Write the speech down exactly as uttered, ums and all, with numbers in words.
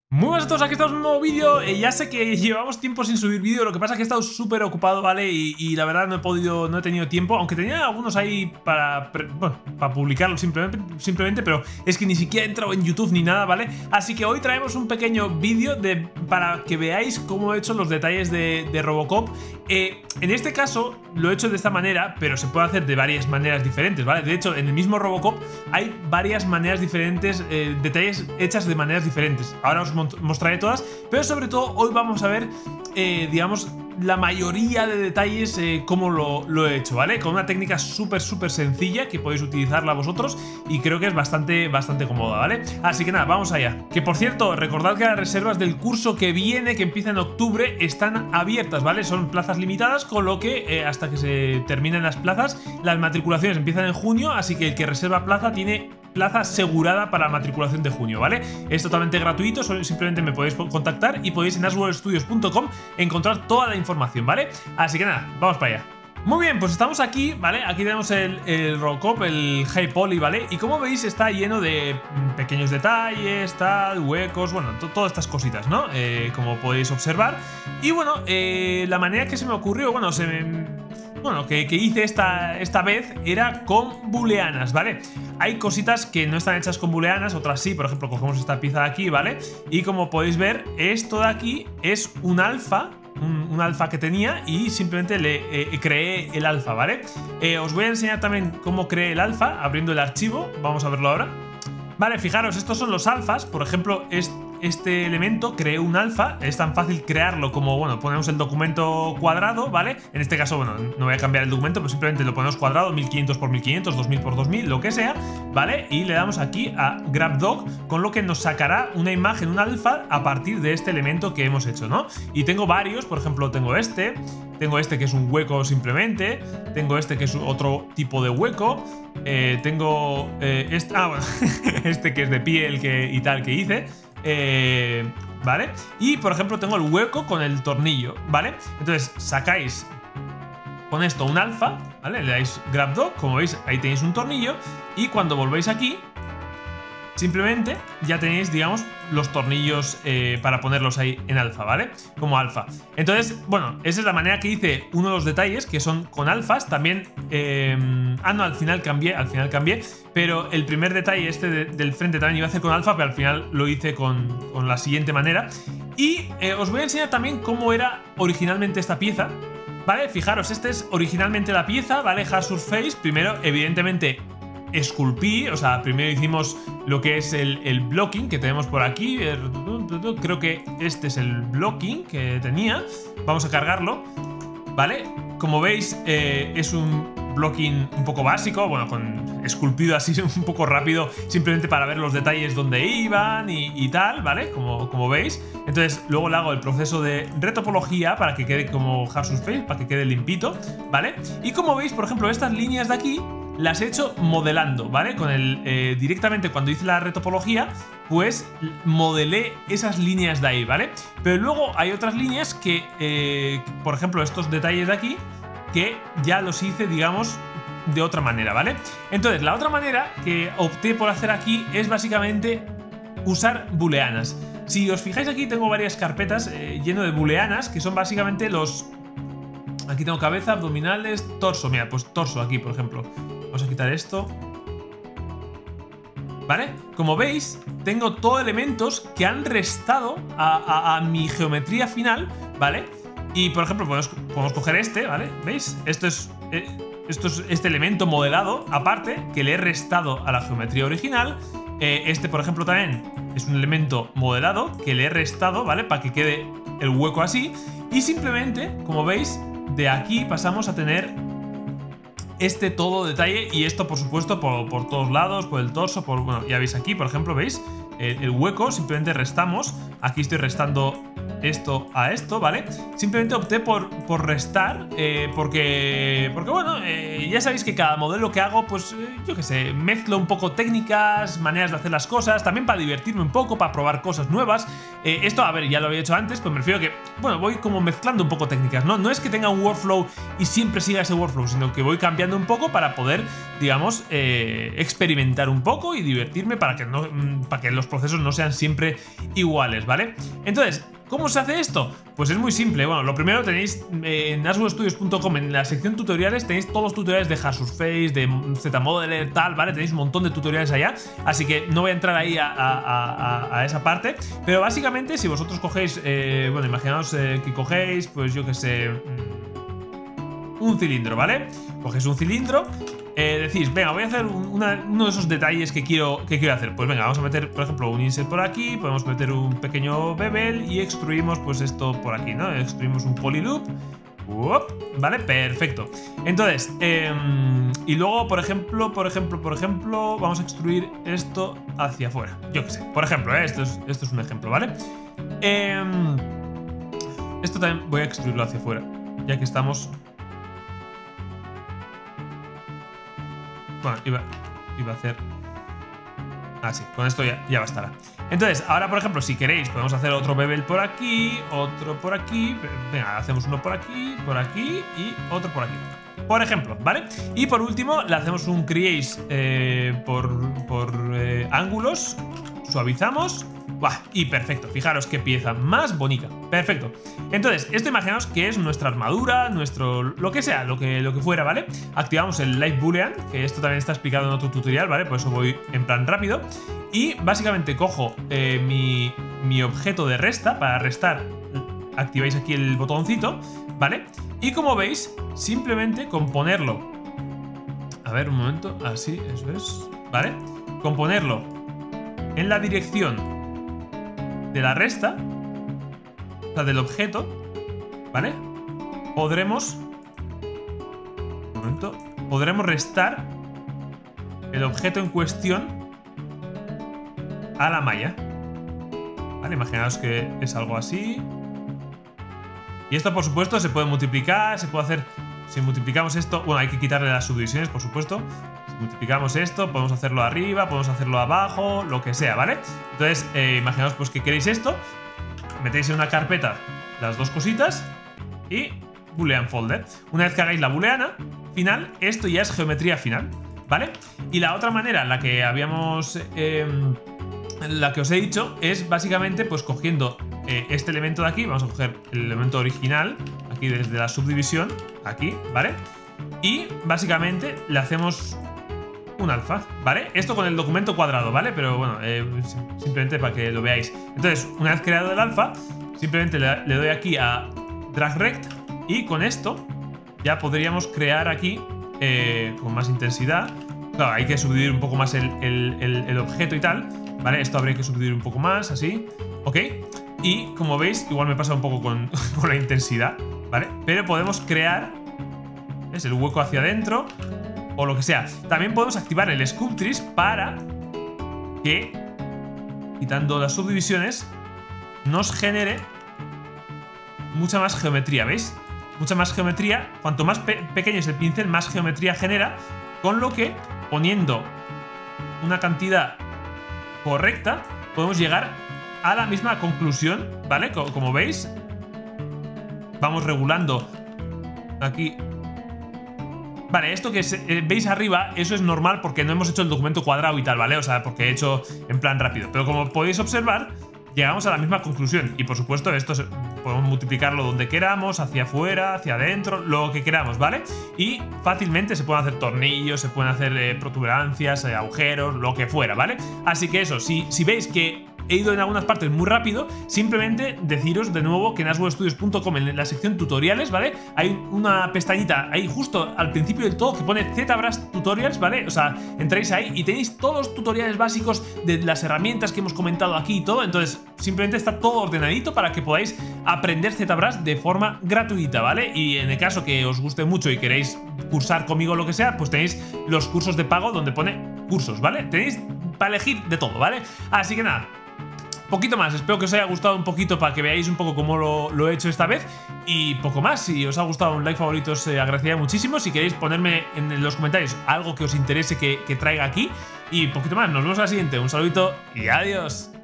Muy buenas a todos, aquí estamos en un nuevo vídeo. eh, Ya sé que llevamos tiempo sin subir vídeo. Lo que pasa es que he estado súper ocupado, ¿vale? Y, y la verdad no he podido, no he tenido tiempo. Aunque tenía algunos ahí para, bueno, para publicarlos simplemente, simplemente Pero es que ni siquiera he entrado en YouTube ni nada, ¿vale? Así que hoy traemos un pequeño vídeo de, para que veáis cómo he hecho los detalles de, de Robocop. eh, En este caso lo he hecho de esta manera, pero se puede hacer de varias maneras diferentes, ¿vale? De hecho, en el mismo Robocop hay varias maneras diferentes, eh, detalles hechas de maneras diferentes. Ahora os mostraré todas, pero sobre todo hoy vamos a ver, eh, digamos, la mayoría de detalles, eh, cómo lo, lo he hecho, ¿vale? Con una técnica súper, súper sencilla que podéis utilizarla vosotros y creo que es bastante, bastante cómoda, ¿vale? Así que nada, vamos allá. Que por cierto, recordad que las reservas del curso que viene, que empieza en octubre, están abiertas, ¿vale? Son plazas limitadas, con lo que eh, hasta que se terminen las plazas, las matriculaciones empiezan en junio, así que el que reserva plaza tiene plaza asegurada para la matriculación de junio, ¿vale? Es totalmente gratuito, simplemente me podéis contactar y podéis en asworld studios punto com encontrar toda la información, ¿vale? Así que nada, vamos para allá. Muy bien, pues estamos aquí, ¿vale? Aquí tenemos el, el Robocop, el High Poly, ¿vale? Y como veis está lleno de pequeños detalles, tal, huecos, bueno, todas estas cositas, ¿no? Eh, como podéis observar. Y bueno, eh, la manera que se me ocurrió, bueno, se me... Bueno, que, que hice esta, esta vez era con booleanas, ¿vale? Hay cositas que no están hechas con booleanas, otras sí. Por ejemplo, cogemos esta pieza de aquí, ¿vale? Y como podéis ver, esto de aquí es un alfa, un, un alfa que tenía, y simplemente le eh, creé el alfa, ¿vale? Eh, os voy a enseñar también cómo creé el alfa, abriendo el archivo. Vamos a verlo ahora. Vale, fijaros, estos son los alfas. Por ejemplo, este Este elemento creé un alfa, es tan fácil crearlo como, bueno, ponemos el documento cuadrado, ¿vale? En este caso, bueno, no voy a cambiar el documento, pero simplemente lo ponemos cuadrado, mil quinientos por mil quinientos, dos mil por dos mil, lo que sea, ¿vale? Y le damos aquí a GrabDoc, con lo que nos sacará una imagen, un alfa, a partir de este elemento que hemos hecho, ¿no? Y tengo varios, por ejemplo, tengo este, tengo este que es un hueco simplemente, tengo este que es otro tipo de hueco, eh, tengo eh, este, ah, bueno, este que es de piel que, y tal que hice. Eh, ¿Vale? Y por ejemplo tengo el hueco con el tornillo, ¿vale? Entonces sacáis con esto un alfa, ¿vale? Le dais GrabDoc, como veis ahí tenéis un tornillo. Y cuando volvéis aquí, simplemente ya tenéis, digamos, los tornillos eh, para ponerlos ahí en alfa, ¿vale? Como alfa. Entonces, bueno, esa es la manera que hice uno de los detalles, que son con alfas. También, eh, ah, no, al final cambié, al final cambié. Pero el primer detalle este de, del frente también iba a hacer con alfa, pero al final lo hice con, con la siguiente manera. Y eh, os voy a enseñar también cómo era originalmente esta pieza, ¿vale? Fijaros, esta es originalmente la pieza, ¿vale? Hard Surface. Primero, evidentemente, esculpí, o sea, primero hicimos lo que es el, el blocking que tenemos por aquí. Creo que este es el blocking que tenía. Vamos a cargarlo, ¿vale? Como veis, eh, es un blocking un poco básico, bueno, con esculpido así un poco rápido, simplemente para ver los detalles donde iban y, y tal, ¿vale? Como, como veis. Entonces luego le hago el proceso de retopología para que quede como Hard Surface, para que quede limpito, ¿vale? Y como veis, por ejemplo, estas líneas de aquí las he hecho modelando, ¿vale? Con el, eh, directamente cuando hice la retopología, pues modelé esas líneas de ahí, ¿vale? Pero luego hay otras líneas que, eh, por ejemplo, estos detalles de aquí, que ya los hice, digamos, de otra manera, ¿vale? Entonces, la otra manera que opté por hacer aquí es básicamente usar booleanas. Si os fijáis aquí, tengo varias carpetas eh, lleno de booleanas, que son básicamente los... Aquí tengo cabeza, abdominales, torso. Mira, pues torso aquí, por ejemplo. Vamos a quitar esto, ¿vale? Como veis, tengo todo elementos que han restado a, a, a mi geometría final, ¿vale? Y, por ejemplo, podemos, podemos coger este, ¿vale? ¿Veis? Esto es, eh, esto es este elemento modelado, aparte, que le he restado a la geometría original. Eh, este, por ejemplo, también es un elemento modelado que le he restado, ¿vale? Para que quede el hueco así. Y simplemente, como veis, de aquí pasamos a tener este todo detalle, y esto por supuesto por, por todos lados, por el torso, por, bueno, ya veis aquí, por ejemplo, veis el, el hueco, simplemente restamos, aquí estoy restando esto a esto, ¿vale? Simplemente opté por, por restar, eh, porque, porque bueno, eh, ya sabéis que cada modelo que hago, pues eh, yo qué sé, mezclo un poco técnicas, maneras de hacer las cosas, también para divertirme un poco, para probar cosas nuevas. Eh, esto, a ver, ya lo había hecho antes, pues me refiero a que, bueno, voy como mezclando un poco técnicas, ¿no? No es que tenga un workflow y siempre siga ese workflow, sino que voy cambiando un poco para poder, digamos, eh, experimentar un poco y divertirme para que, no, para que los procesos no sean siempre iguales, ¿vale? Entonces, ¿cómo se hace esto? Pues es muy simple. Bueno, lo primero tenéis eh, en aswell studios punto com, en la sección tutoriales, tenéis todos los tutoriales de HairSurface, de ZModeler, tal, ¿vale? Tenéis un montón de tutoriales allá, así que no voy a entrar ahí a, a, a, a esa parte. Pero básicamente, si vosotros cogéis, eh, bueno, imaginaos eh, que cogéis, pues yo que sé, un cilindro, ¿vale? Cogéis un cilindro. Eh, decís, venga, voy a hacer una, uno de esos detalles que quiero, que quiero hacer. Pues venga, vamos a meter, por ejemplo, un insert por aquí. Podemos meter un pequeño bevel y extruimos pues esto por aquí, ¿no? Extruimos un polyloop. Uop, ¿vale? Perfecto. Entonces, eh, y luego, por ejemplo, por ejemplo, por ejemplo, vamos a extruir esto hacia afuera. Yo qué sé, por ejemplo, ¿eh? esto, es, esto es un ejemplo, ¿vale? Eh, esto también voy a extruirlo hacia afuera, ya que estamos... Bueno, iba, iba a hacer... Ah, sí, con esto ya, ya bastará. Entonces, ahora, por ejemplo, si queréis, podemos hacer otro bevel por aquí, otro por aquí. Venga, hacemos uno por aquí, por aquí y otro por aquí. Por ejemplo, ¿vale? Y por último, le hacemos un crease eh, por, por eh, ángulos. Suavizamos. ¡Buah! Y perfecto, fijaros qué pieza más bonita. Perfecto. Entonces, esto imaginaos que es nuestra armadura, nuestro... lo que sea, lo que, lo que fuera, ¿vale? Activamos el Live Boolean, que esto también está explicado en otro tutorial, ¿vale? Por eso voy en plan rápido. Y básicamente cojo eh, mi, mi objeto de resta. Para restar, activáis aquí el botoncito, ¿vale? Y como veis, simplemente con ponerlo... A ver, un momento. Así, eso es. ¿Vale? Con ponerlo en la dirección de la resta, o sea, del objeto, ¿vale? Podremos... Un momento. Podremos restar el objeto en cuestión a la malla. Vale, imaginaos que es algo así. Y esto, por supuesto, se puede multiplicar, se puede hacer... Si multiplicamos esto... Bueno, hay que quitarle las subdivisiones, por supuesto. Si multiplicamos esto, podemos hacerlo arriba, podemos hacerlo abajo, lo que sea, ¿vale? Entonces, eh, imaginaos pues que queréis esto. Metéis en una carpeta las dos cositas y boolean folder. Una vez que hagáis la booleana final, esto ya es geometría final, ¿vale? Y la otra manera, la que habíamos... Eh, la que os he dicho, es básicamente pues cogiendo eh, este elemento de aquí. Vamos a coger el elemento original aquí desde la subdivisión, aquí, ¿vale? Y básicamente le hacemos un alfa, ¿vale? Esto con el documento cuadrado, ¿vale? Pero bueno, eh, simplemente para que lo veáis. Entonces, una vez creado el alfa, simplemente le, le doy aquí a drag rect y con esto ya podríamos crear aquí eh, con más intensidad. Claro, hay que subdividir un poco más el, el, el, el objeto y tal, ¿vale? Esto habría que subdividir un poco más, así, ¿ok? Y como veis, igual me pasa un poco con, con la intensidad, ¿vale? Pero podemos crear, ¿ves? El hueco hacia adentro o lo que sea. También podemos activar el Sculptris para que, quitando las subdivisiones, nos genere mucha más geometría, ¿veis? Mucha más geometría. Cuanto más pe pequeño es el pincel, más geometría genera, con lo que, poniendo una cantidad correcta, podemos llegar a la misma conclusión, ¿vale? Como, como veis, vamos regulando aquí. Vale, esto que se, eh, veis arriba, eso es normal porque no hemos hecho el documento cuadrado y tal, ¿vale? O sea, porque he hecho en plan rápido. Pero como podéis observar, llegamos a la misma conclusión. Y por supuesto, esto se, podemos multiplicarlo donde queramos, hacia afuera, hacia adentro, lo que queramos, ¿vale? Y fácilmente se pueden hacer tornillos, se pueden hacer eh, protuberancias, eh, agujeros, lo que fuera, ¿vale? Así que eso, si, si veis que he ido en algunas partes muy rápido, simplemente deciros de nuevo que en aswell studios punto com, en la sección tutoriales, ¿vale? Hay una pestañita ahí justo al principio del todo que pone ZBrush Tutorials, ¿vale? O sea, entráis ahí y tenéis todos los tutoriales básicos de las herramientas que hemos comentado aquí y todo. Entonces, simplemente está todo ordenadito para que podáis aprender ZBrush de forma gratuita, ¿vale? Y en el caso que os guste mucho y queréis cursar conmigo lo que sea, pues tenéis los cursos de pago donde pone cursos, ¿vale? Tenéis para elegir de todo, ¿vale? Así que nada. poquito más. Espero que os haya gustado un poquito para que veáis un poco cómo lo, lo he hecho esta vez. Y poco más. Si os ha gustado un like favorito os eh, agradecería muchísimo. Si queréis ponerme en los comentarios algo que os interese que, que traiga aquí. Y poquito más. Nos vemos a la siguiente. Un saludito y adiós.